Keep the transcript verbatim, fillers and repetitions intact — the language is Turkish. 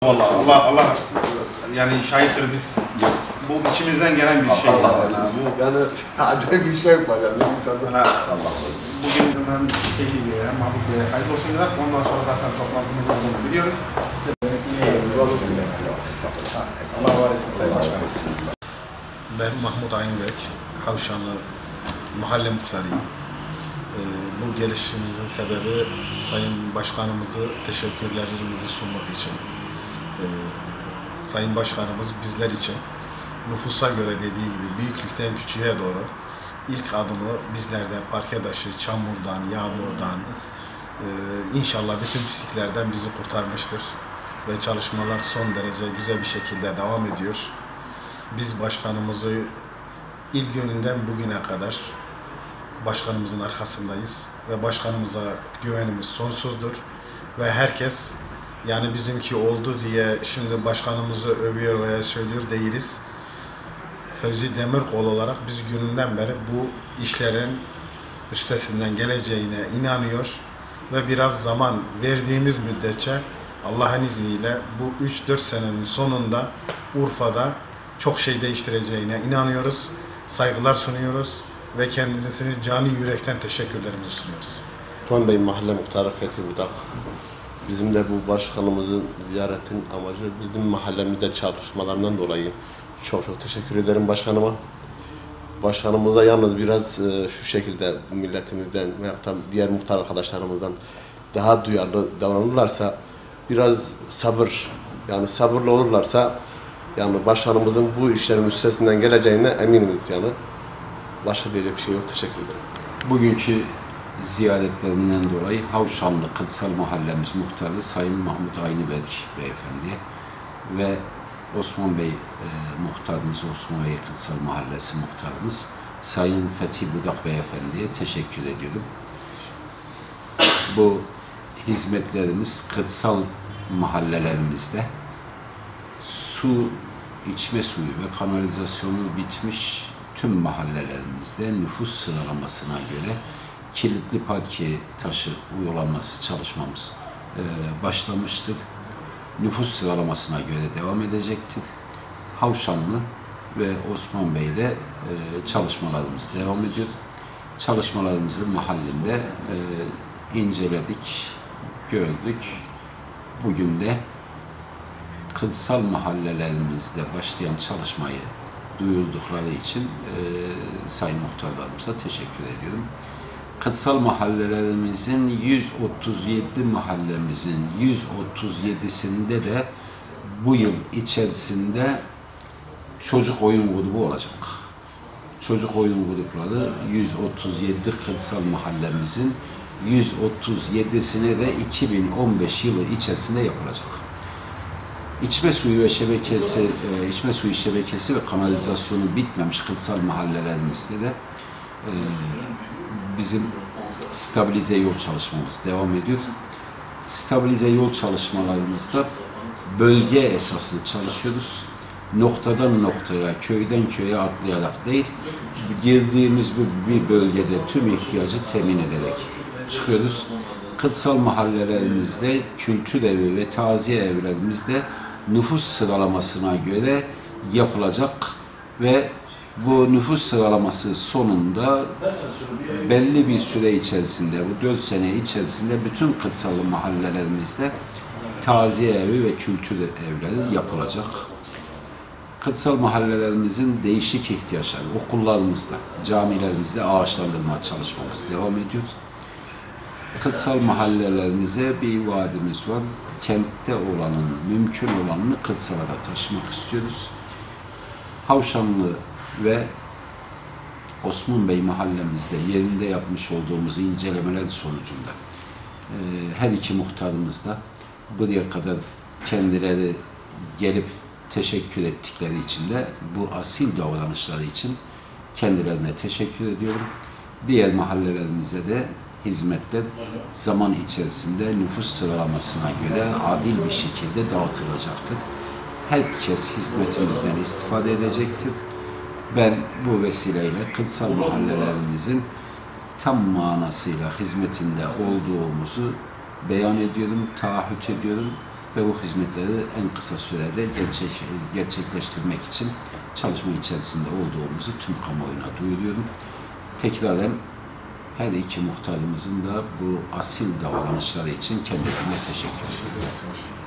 Vallahi Allah Allah yani şahittir, biz bu içimizden gelen bir şey. Allah Yani, razı olsun. bu Yani acayip bir şey var yani insanlar. yani, Allah razı olsun. bugün hem Sehi Bey'e hem Mahmut Bey'e hayırlı olsun dedik. Ondan sonra zaten toplantımız olduğunu biliyoruz. Allah var etsin Sayın Başkanım. Ben Mahmut Aynbek, Havşanlı mahalle muhtarıyım. Ee, bu gelişimizin sebebi Sayın Başkanımızı teşekkürlerimizi sunmak için. Ee, Sayın Başkanımız bizler için nüfusa göre dediği gibi büyüklükten küçüğe doğru ilk adımı bizlerde parkedaşı, çamurdan, yağmurdan, e, inşallah bütün pisliklerden bizi kurtarmıştır. Ve çalışmalar son derece güzel bir şekilde devam ediyor. Biz başkanımızı ilk gününden bugüne kadar başkanımızın arkasındayız ve başkanımıza güvenimiz sonsuzdur ve herkes, yani bizimki oldu diye şimdi başkanımızı övüyor veya söylüyor değiliz. Fevzi Demirkol olarak biz gününden beri bu işlerin üstesinden geleceğine inanıyor ve biraz zaman verdiğimiz müddetçe Allah'ın izniyle bu üç dört senenin sonunda Urfa'da çok şey değiştireceğine inanıyoruz, saygılar sunuyoruz ve kendisini cani yürekten teşekkürlerimizi sunuyoruz. Osman Bey Mahalle Muhtarı Fethi Budak. Bizim de bu başkanımızın ziyaretin amacı bizim mahallemizde çalışmalarından dolayı çok çok teşekkür ederim başkanıma. Başkanımıza yalnız biraz e, şu şekilde milletimizden veya diğer muhtar arkadaşlarımızdan daha duyarlı davranırlarsa, biraz sabır, yani sabırlı olurlarsa yani başkanımızın bu işlerin üstesinden geleceğine eminiz yani. Başka diyecek bir şey yok. Teşekkür ederim. Bugünkü ziyaretlerinden dolayı Havşanlı Kırsal Mahallemiz Muhtarı Sayın Mahmut Aynibek Beyefendi ve Osman Bey e, Muhtarımız, Osman Bey Kırsal Mahallesi Muhtarımız Sayın Fethi Budak Beyefendi'ye teşekkür ediyorum. Bu hizmetlerimiz kırsal mahallelerimizde su, içme suyu ve kanalizasyonu bitmiş tüm mahallelerimizde nüfus sıralamasına göre kilitli parke taşı uygulanması çalışmamız e, başlamıştır. Nüfus sıralamasına göre devam edecektir. Havşanlı ve Osman Bey ile e, çalışmalarımız devam ediyor. Çalışmalarımızı mahallinde e, inceledik, gördük. Bugün de kırsal mahallelerimizde başlayan çalışmayı duyurdukları için e, sayın muhtarlarımıza teşekkür ediyorum. Kırsal mahallelerimizin yüz otuz yedi mahallemizin yüz otuz yedisinde de bu yıl içerisinde çocuk oyun grubu olacak. Çocuk oyun grupları yüz otuz yedi kırsal mahallemizin yüz otuz yedisine de iki bin on beş yılı içerisinde yapılacak. İçme suyu ve şebekesi, e, içme suyu şebekesi ve kanalizasyonu bitmemiş kırsal mahallelerimizde de e, bizim stabilize yol çalışmamız devam ediyor. Stabilize yol çalışmalarımızda bölge esaslı çalışıyoruz. Noktadan noktaya, köyden köye atlayarak değil, girdiğimiz bu bir bölgede tüm ihtiyacı temin ederek çıkıyoruz. Kırsal mahallelerimizde, kültür evi ve taziye evlerimizde nüfus sıralamasına göre yapılacak ve bu nüfus sıralaması sonunda belli bir süre içerisinde, bu dört sene içerisinde bütün kırsal mahallelerimizde taziye evi ve kültür evleri yapılacak. Kırsal mahallelerimizin değişik ihtiyaçları, okullarımızda, camilerimizde ağaçlandırma çalışmamız devam ediyor. Kırsal mahallelerimize bir vaadimiz var. Kentte olanın, mümkün olanını kırsala da taşımak istiyoruz. Havşanlı ve Osman Bey mahallemizde yerinde yapmış olduğumuz incelemeler sonucunda e, her iki muhtarımız da buraya kadar kendileri gelip teşekkür ettikleri için de bu asil davranışları için kendilerine teşekkür ediyorum. Diğer mahallelerimize de hizmetler zaman içerisinde nüfus sıralamasına göre adil bir şekilde dağıtılacaktır. Herkes hizmetimizden istifade edecektir. Ben bu vesileyle kırsal mahallelerimizin tam manasıyla hizmetinde olduğumuzu beyan ediyorum, taahhüt ediyorum ve bu hizmetleri en kısa sürede gerçek, gerçekleştirmek için çalışma içerisinde olduğumuzu tüm kamuoyuna duyuruyorum. Tekraren her iki muhtarımızın da bu asil davranışları için kendilerine teşekkür ederim. Teşekkür ederiz.